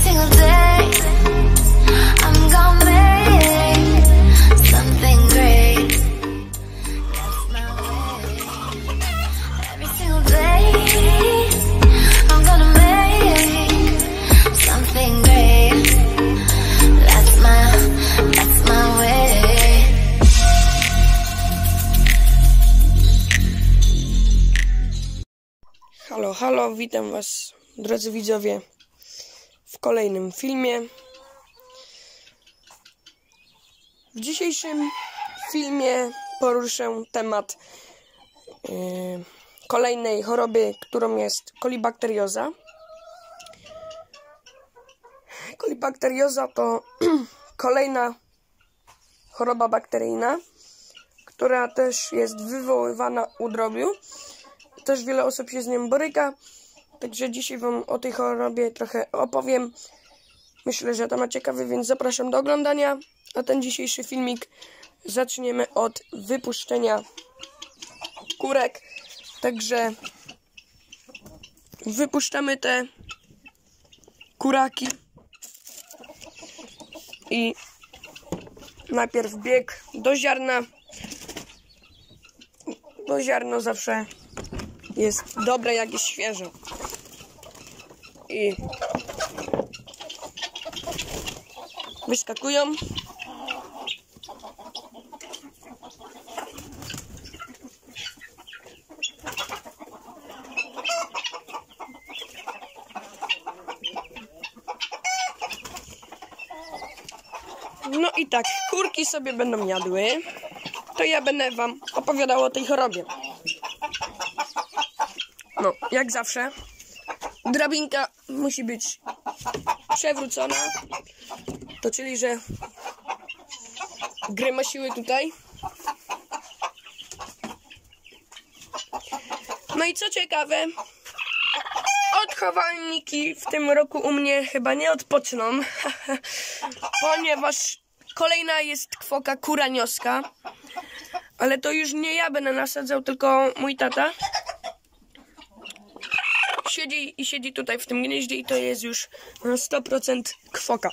single day I'm gonna make something great. That's my way. Every single day I'm gonna make something great. That's my way. Halo, halo, witam was, drodzy widzowie, w kolejnym filmie. W dzisiejszym filmie poruszę temat kolejnej choroby, którą jest kolibakterioza. Kolibakterioza to kolejna choroba bakteryjna, która też jest wywoływana u drobiu. Też wiele osób się z nią boryka, także dzisiaj wam o tej chorobie trochę opowiem. Myślę, że temat ciekawy, więc zapraszam do oglądania. A ten dzisiejszy filmik zaczniemy od wypuszczenia kurek. Także wypuszczamy te kuraki i najpierw bieg do ziarna, bo ziarno zawsze jest dobre, jak jest świeże. I wyskakują. No i tak, kurki sobie będą jadły, to ja będę wam opowiadał o tej chorobie. No, jak zawsze, drabinka musi być przewrócona, to czyli, że grymasiły tutaj. No i co ciekawe, odchowalniki w tym roku u mnie chyba nie odpoczną, ponieważ kolejna jest kwoka kuranioska, ale to już nie ja będę nasadzał, tylko mój tata. Siedzi tutaj w tym gnieździe i to jest już na 100% kwoka.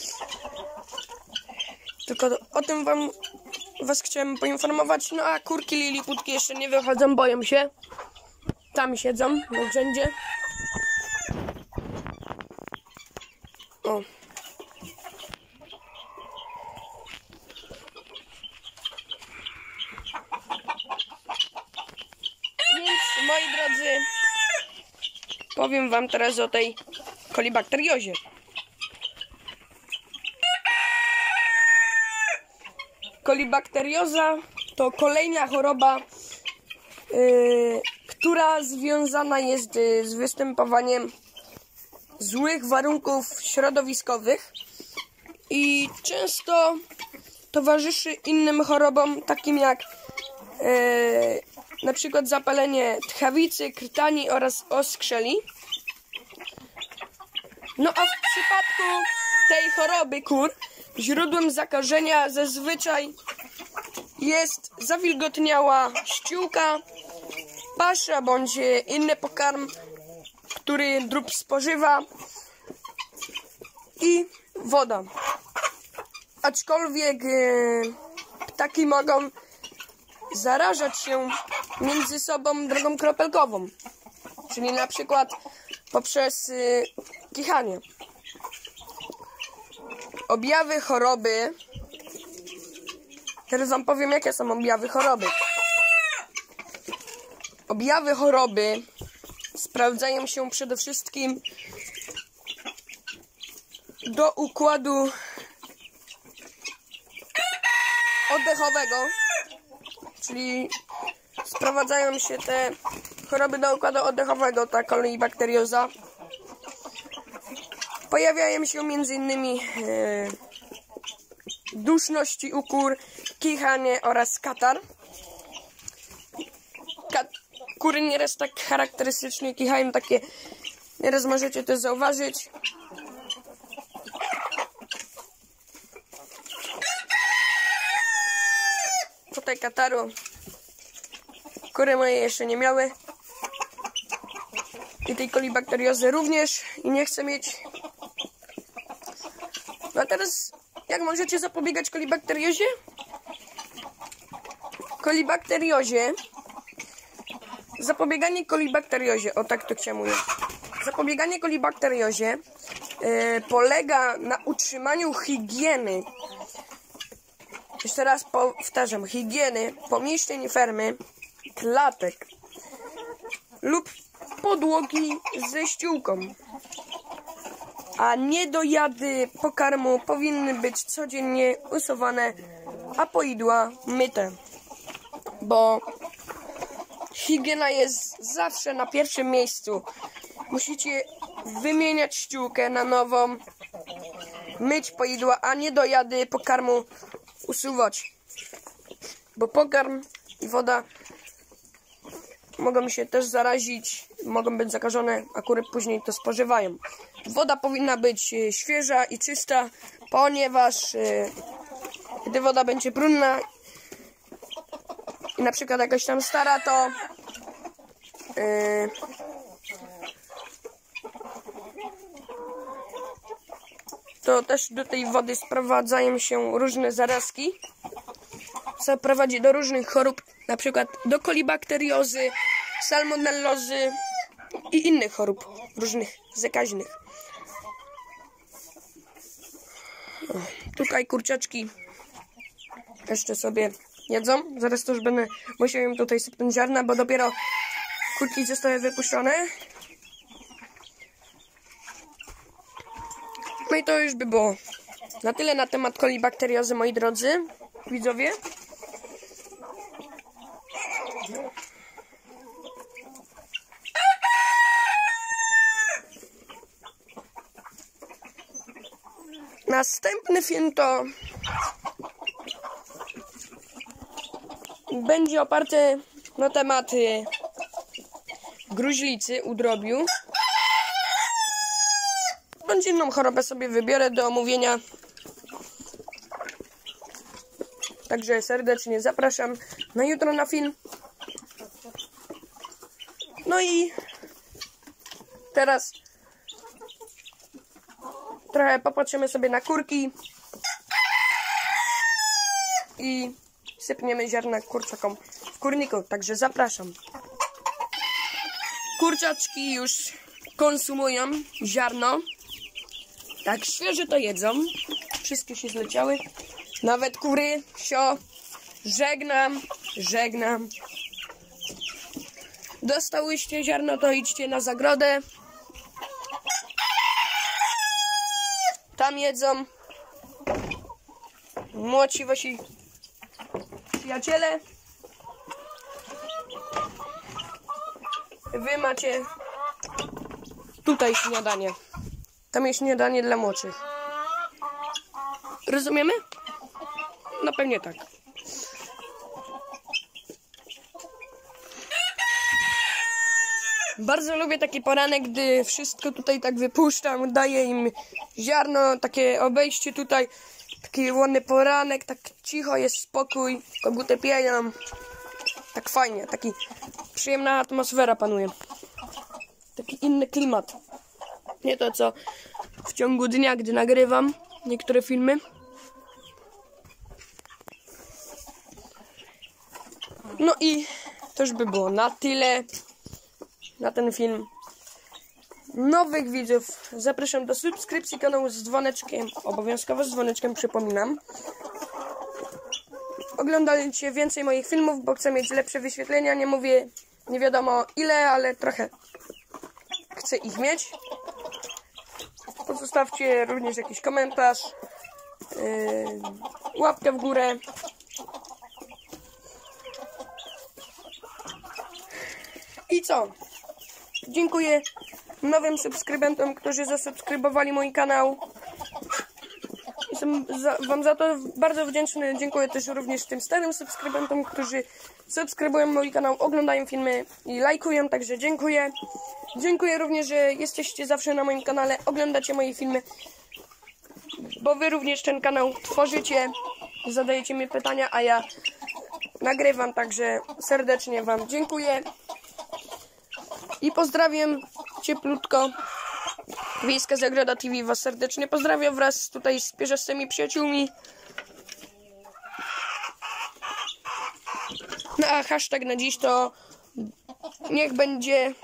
Tylko o tym was chciałem poinformować. No a kurki liliputki jeszcze nie wychodzą, boją się. Tam siedzą na grzędzie. O. Więc moi drodzy, powiem wam teraz o tej kolibakteriozie. Kolibakterioza to kolejna choroba, która związana jest z występowaniem złych warunków środowiskowych i często towarzyszy innym chorobom, takim jak na przykład zapalenie tchawicy, krtani oraz oskrzeli. No a w przypadku tej choroby kur źródłem zakażenia zazwyczaj jest zawilgotniała ściółka, pasza bądź inny pokarm, który drób spożywa, i woda. Aczkolwiek ptaki mogą zarażać się między sobą drogą kropelkową, czyli na przykład poprzez kichanie. Objawy choroby. Teraz wam powiem, jakie są objawy choroby. Objawy choroby sprawdzają się przede wszystkim do układu oddechowego, czyli sprowadzają się te choroby do układu oddechowego, ta kolibakterioza. Pojawiają się m.in. duszność u kur, kichanie oraz katar. Kury nieraz tak charakterystycznie kichają, takie, nieraz możecie to zauważyć. Tutaj kataru kury moje jeszcze nie miały. I tej kolibakteriozy również i nie chcę mieć. No a teraz, jak możecie zapobiegać kolibakteriozie? Zapobieganie kolibakteriozie, o tak to chciałem mówić. Zapobieganie kolibakteriozie polega na utrzymaniu higieny. Jeszcze raz powtarzam, higieny pomieszczeń fermy, klatek lub podłogi ze ściółką. A niedojady pokarmu powinny być codziennie usuwane, a poidła myte. Bo higiena jest zawsze na pierwszym miejscu. Musicie wymieniać ściółkę na nową, myć poidła, a niedojady pokarmu usuwać. Bo pokarm i woda mogą się też zarazić, mogą być zakażone, a kury później to spożywają. Woda powinna być świeża i czysta, ponieważ gdy woda będzie brudna i na przykład jakaś tam stara, to też do tej wody sprowadzają się różne zarazki, co prowadzi do różnych chorób, na przykład do kolibakteriozy, salmonellozy i innych chorób różnych zakaźnych. Tutaj kurczaczki jeszcze sobie jedzą. Zaraz to już będę musiał im tutaj sypnąć ziarna, bo dopiero kurki zostały wypuszczone. No i to już by było na tyle na temat kolibakteriozy, moi drodzy widzowie. Następny film to będzie oparty na temat gruźlicy u drobiu. Bądź inną chorobę sobie wybiorę do omówienia. Także serdecznie zapraszam na jutro na film. No i teraz trochę popatrzymy sobie na kurki i sypniemy ziarna kurczakom w kurniku. Także zapraszam. Kurczaczki już konsumują ziarno. Tak świeże to jedzą. Wszystkie się zleciały. Nawet kury, sio. Żegnam. Dostałyście ziarno, to idźcie na zagrodę. Tam jedzą młodsi wasi przyjaciele. Wy macie tutaj śniadanie. Tam jest śniadanie dla młodszych. Rozumiemy? No pewnie tak. Bardzo lubię taki poranek, gdy wszystko tutaj tak wypuszczam, daję im ziarno, takie obejście tutaj, taki ładny poranek, tak cicho, jest spokój, koguty pieją, tak fajnie, taki przyjemna atmosfera panuje, taki inny klimat, nie to co w ciągu dnia, gdy nagrywam niektóre filmy. No i to już by było na tyle. Na ten film. Nowych widzów zapraszam do subskrypcji kanału z dzwoneczkiem. Obowiązkowo z dzwoneczkiem, przypominam. Oglądajcie więcej moich filmów, bo chcę mieć lepsze wyświetlenia. Nie mówię nie wiadomo ile, ale trochę chcę ich mieć. Pozostawcie również jakiś komentarz, łapkę w górę. I co? Dziękuję nowym subskrybentom, którzy zasubskrybowali mój kanał. Jestem wam za to bardzo wdzięczny. Dziękuję też również tym starym subskrybentom, którzy subskrybują mój kanał, oglądają filmy i lajkują, także dziękuję. Dziękuję również, że jesteście zawsze na moim kanale, oglądacie moje filmy, bo wy również ten kanał tworzycie, zadajecie mi pytania, a ja nagrywam, także serdecznie wam dziękuję. I pozdrawiam cieplutko. Wiejska Zagroda TV was serdecznie pozdrawia wraz tutaj z pierzastymi przyjaciółmi. No a hashtag na dziś to niech będzie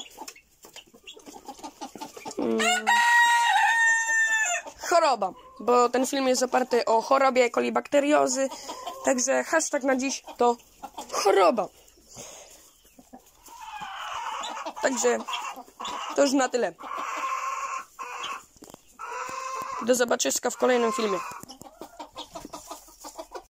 choroba, bo ten film jest oparty o chorobie kolibakteriozy, także hashtag na dziś to choroba. Także to już na tyle. Do zobaczyska w kolejnym filmie.